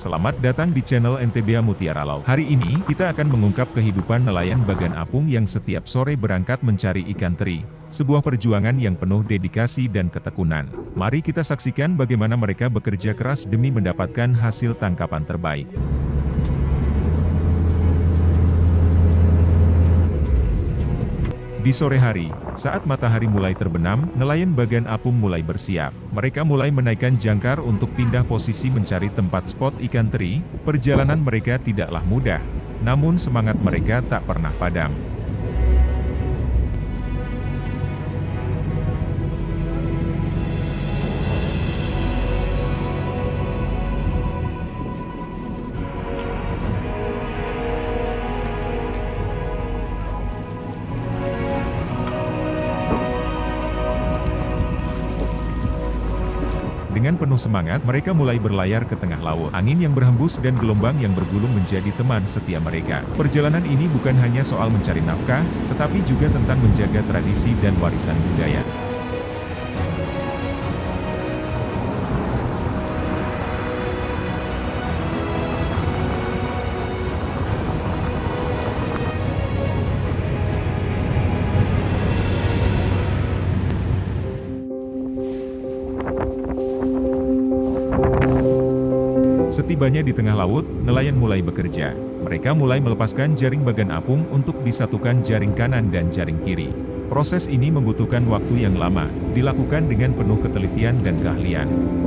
Selamat datang di channel NTBA Mutiara Laut. Hari ini, kita akan mengungkap kehidupan nelayan Bagan Apung yang setiap sore berangkat mencari ikan teri. Sebuah perjuangan yang penuh dedikasi dan ketekunan. Mari kita saksikan bagaimana mereka bekerja keras demi mendapatkan hasil tangkapan terbaik. Di sore hari, saat matahari mulai terbenam, nelayan Bagan Apung mulai bersiap. Mereka mulai menaikkan jangkar untuk pindah posisi mencari tempat spot ikan teri. Perjalanan mereka tidaklah mudah, namun semangat mereka tak pernah padam. Dengan penuh semangat, mereka mulai berlayar ke tengah laut. Angin yang berhembus dan gelombang yang bergulung menjadi teman setia mereka. Perjalanan ini bukan hanya soal mencari nafkah, tetapi juga tentang menjaga tradisi dan warisan budaya. Setibanya di tengah laut, nelayan mulai bekerja. Mereka mulai melepaskan jaring Bagan Apung untuk disatukan jaring kanan dan jaring kiri. Proses ini membutuhkan waktu yang lama, dilakukan dengan penuh ketelitian dan keahlian.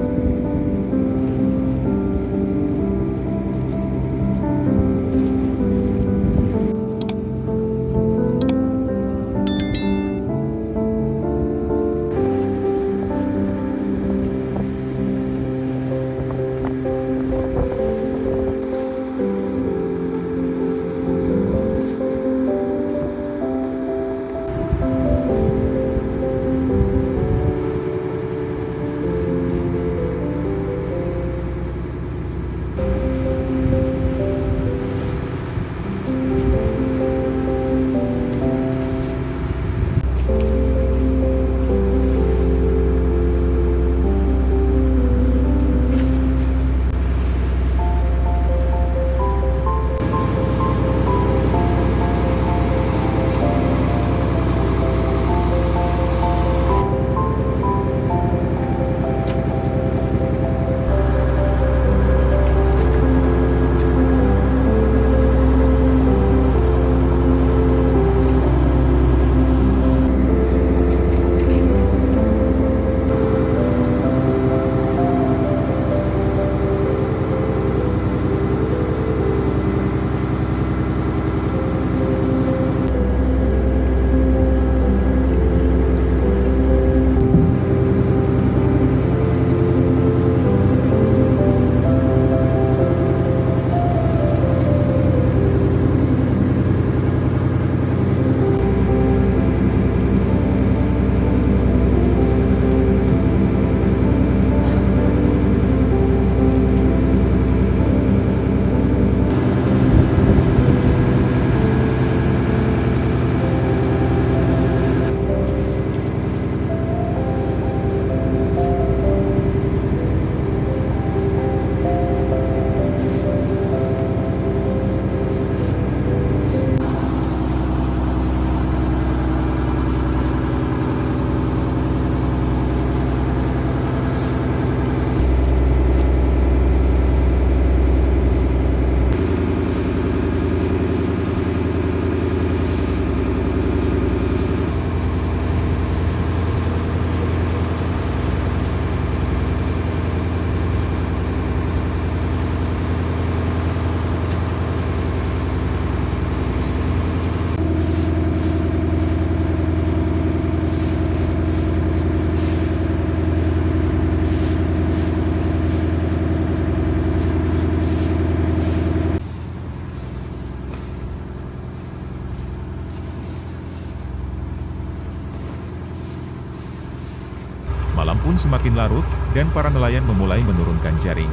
Malam pun semakin larut, dan para nelayan memulai menurunkan jaring.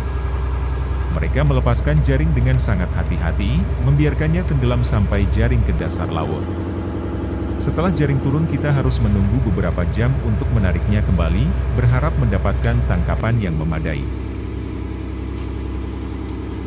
Mereka melepaskan jaring dengan sangat hati-hati, membiarkannya tenggelam sampai jaring ke dasar laut. Setelah jaring turun, kita harus menunggu beberapa jam untuk menariknya kembali, berharap mendapatkan tangkapan yang memadai.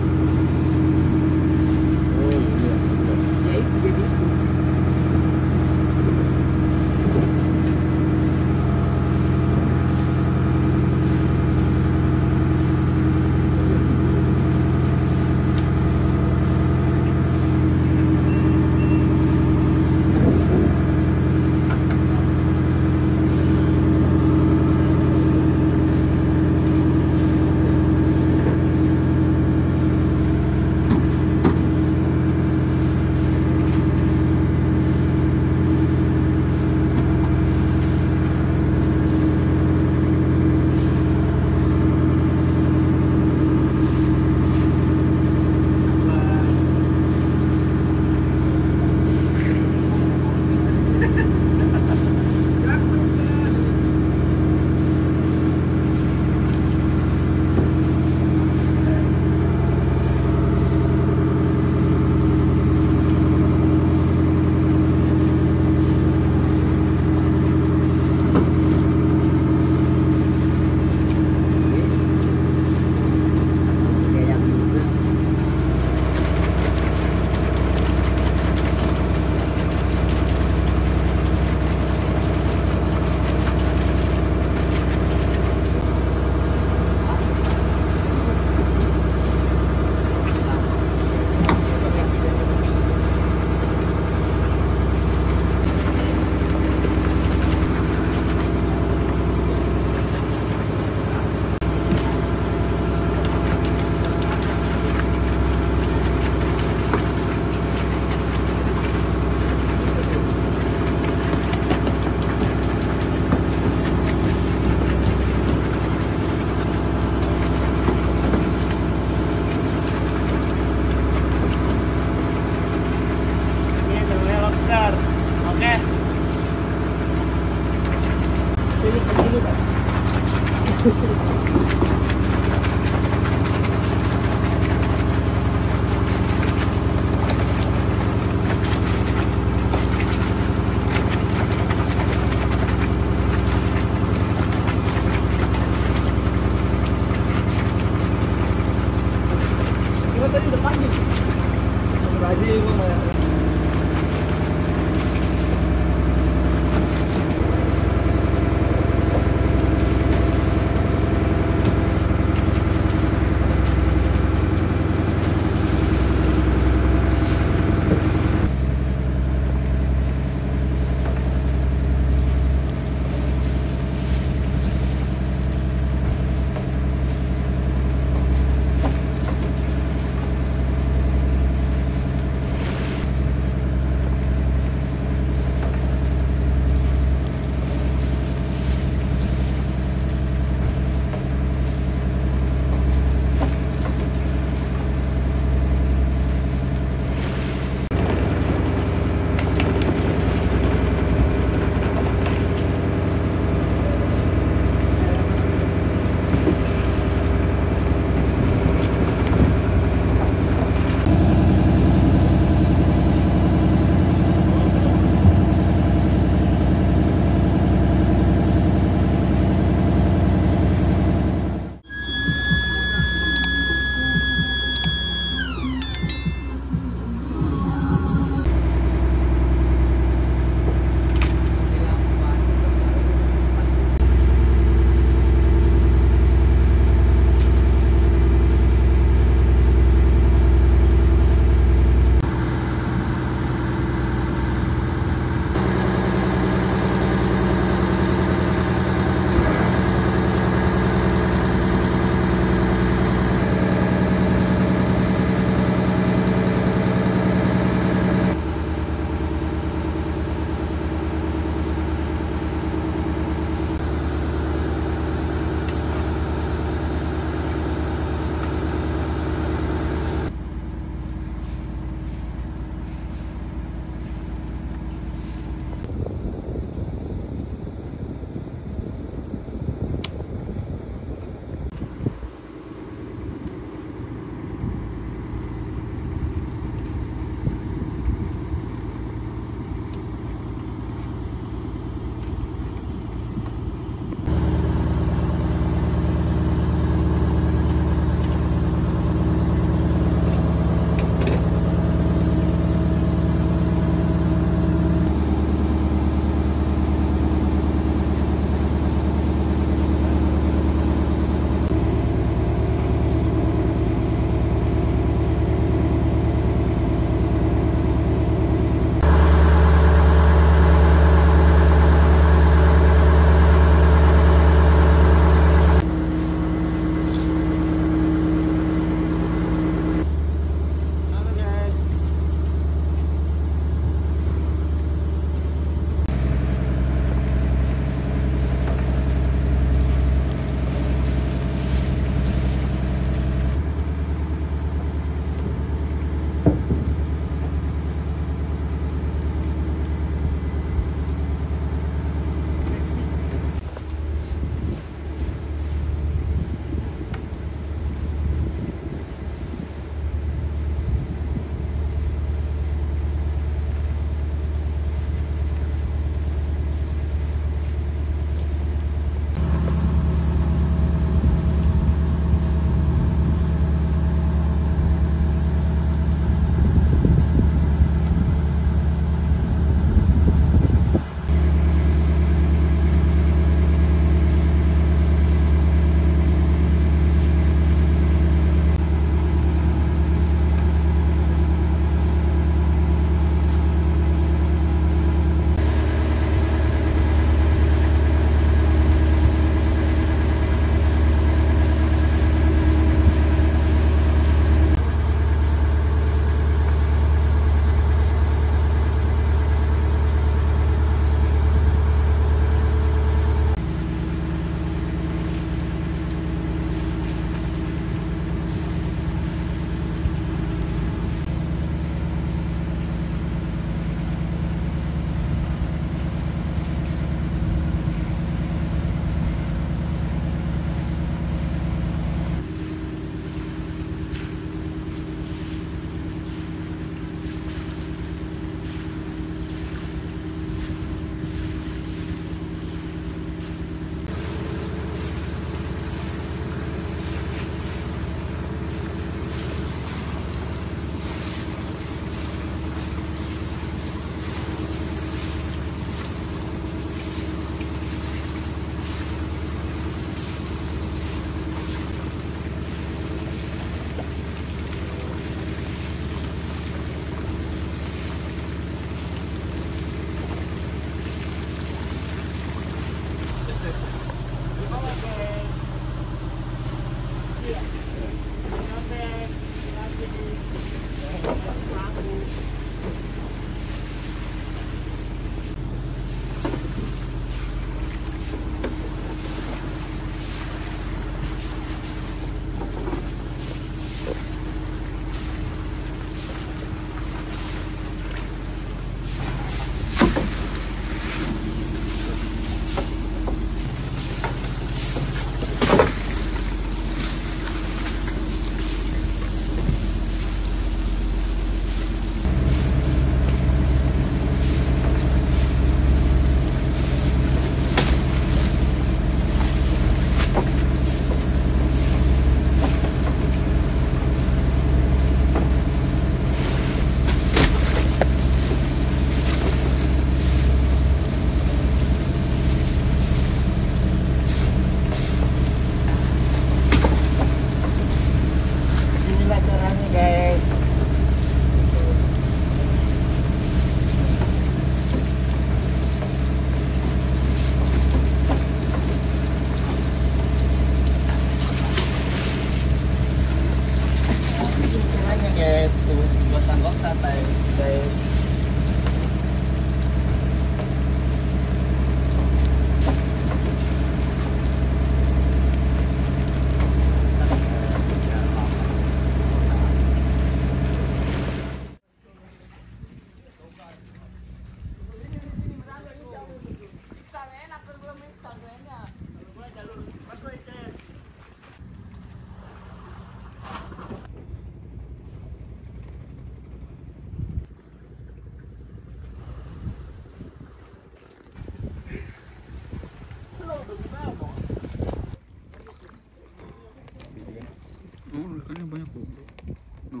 Oh, ikannya banyak kok. No.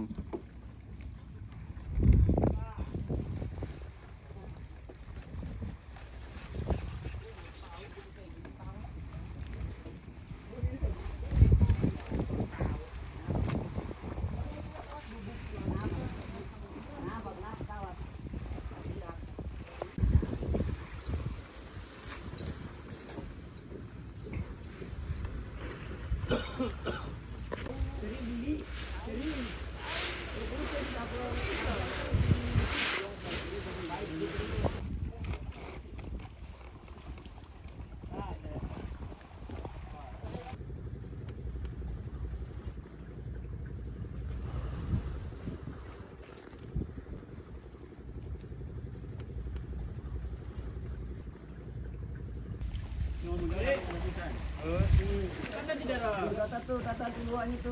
Kata duluan itu.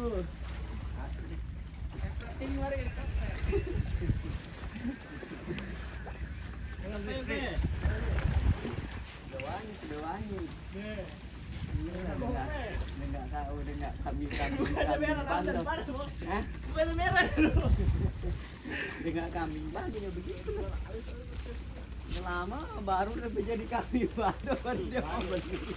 Doain. Enggak tahu, enggak kami kambing pantau. Hah? Merah. Enggak kambing lagi ya begitu. Lama baru udah jadi kambing baru dia mau begini.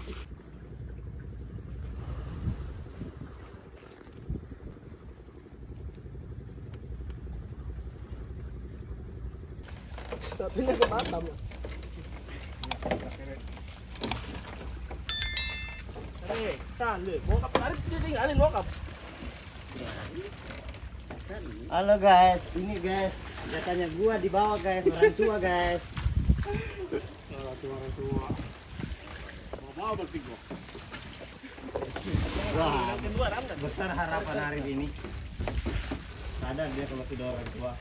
Satunya ke Batam. Halo guys, ini guys, katanya gua di bawah guys, orang tua guys. Orang tua. Mau bertiga. Wah, besar harapan hari ini. Sadar dia kalau sudah orang tua.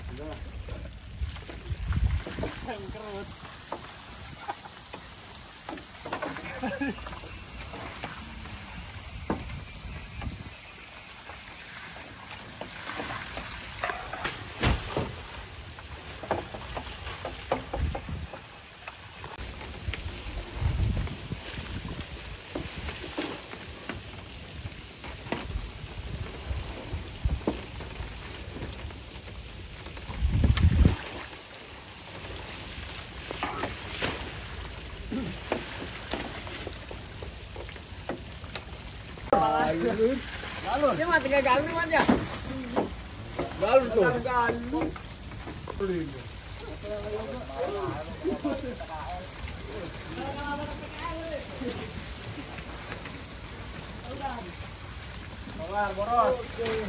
Kerut. Galur. Dia mati gak galur man ya? Galur tuh. Galur. Boros.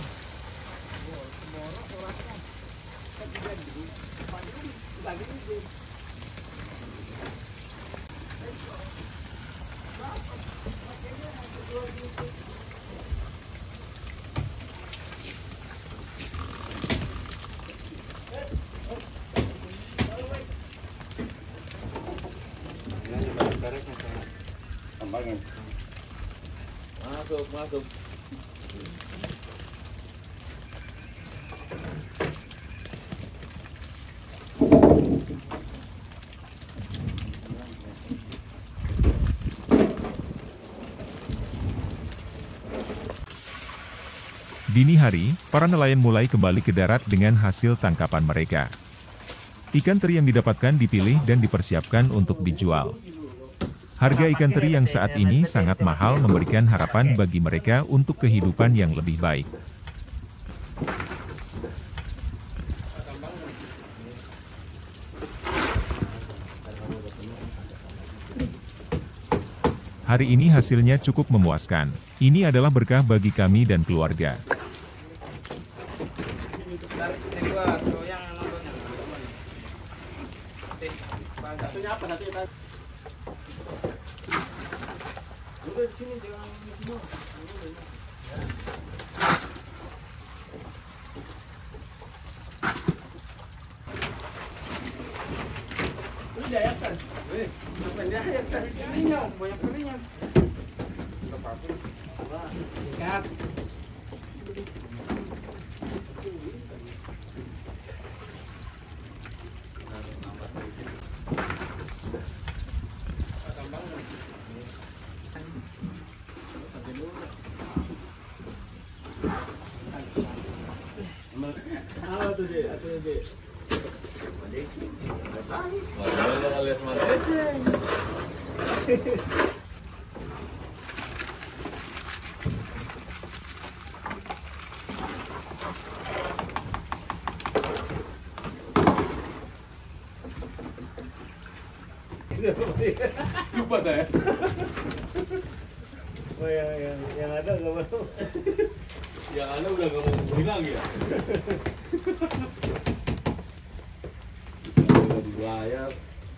Masuk. Dini hari, para nelayan mulai kembali ke darat dengan hasil tangkapan mereka. Ikan teri yang didapatkan dipilih dan dipersiapkan untuk dijual. Harga ikan teri yang saat ini sangat mahal memberikan harapan bagi mereka untuk kehidupan yang lebih baik. Hari ini hasilnya cukup memuaskan. Ini adalah berkah bagi kami dan keluarga. Lupa saya. Oh, yang ada nggak mau. Yang ada udah nggak mau hilang ya. Udah dibayar.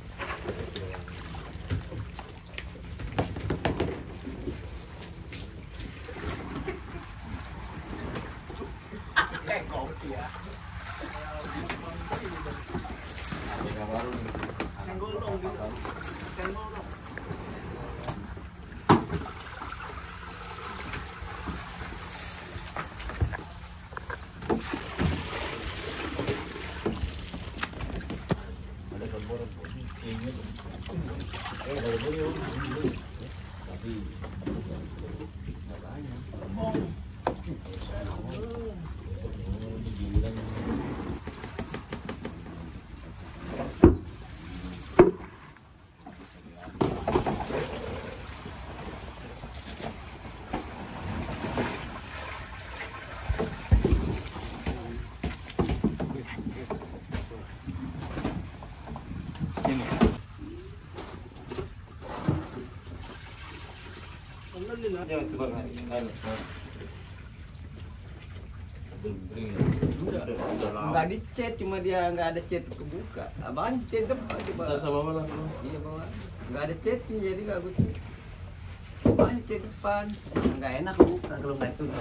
Nggak dicet, cuma dia nggak ada cet kebuka. Abang cet depan di bawah. Sama mana? Iya bawah. Nggak ada cetnya jadi nggak gue cet. Abang cet depan. Nggak enak buka kalau nggak tutup.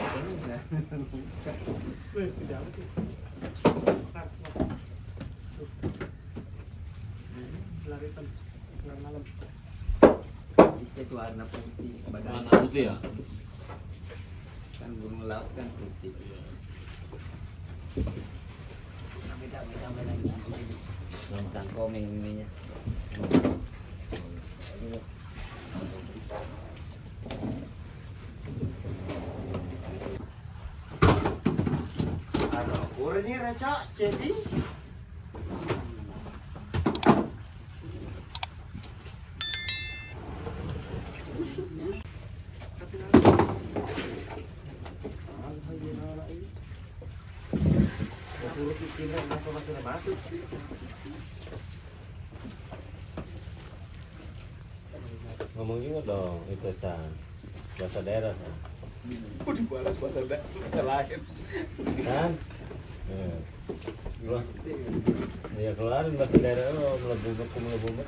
Cet warna putih. Mana putih ya? Kan gunung laut kan putih. Tentang komeng ininya. Ini recak jadi ngomong juga dong itu bahasa daerah kan? Dibalas bahasa lain. Kan? Ya keluarin bahasa daerah lo melebumet.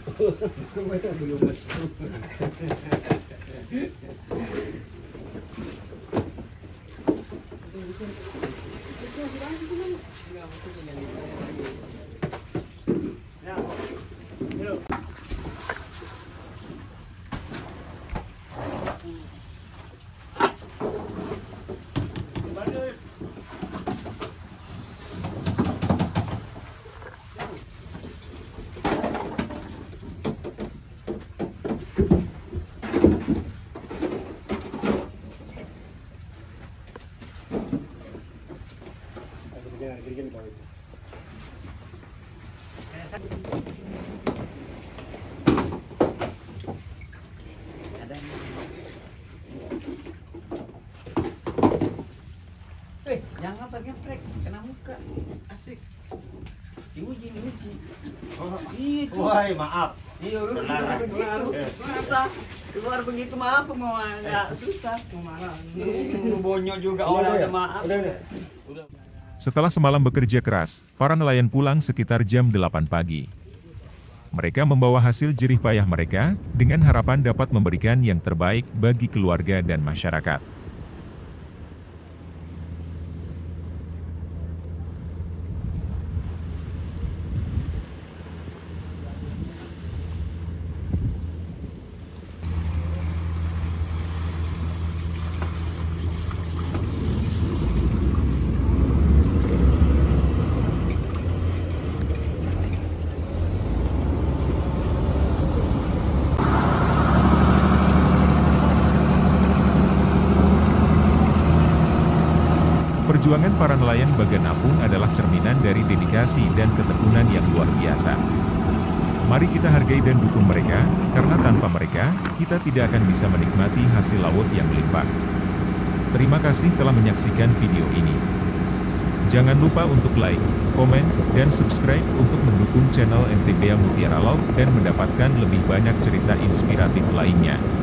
Jangan pakai geprek, kena muka. Asik. Diuji. Itu. woi maaf. Iya, lu begitu. Susah. Keluar begitu maaf mau enggak susah. Bonyok juga orang udah maaf. Setelah semalam bekerja keras, para nelayan pulang sekitar jam 8 pagi. Mereka membawa hasil jerih payah mereka, dengan harapan dapat memberikan yang terbaik bagi keluarga dan masyarakat. Perjuangan para nelayan Bagan Apung adalah cerminan dari dedikasi dan ketekunan yang luar biasa. Mari kita hargai dan dukung mereka, karena tanpa mereka, kita tidak akan bisa menikmati hasil laut yang melimpah. Terima kasih telah menyaksikan video ini. Jangan lupa untuk like, komen, dan subscribe untuk mendukung channel NTBA Mutiara Laut dan mendapatkan lebih banyak cerita inspiratif lainnya.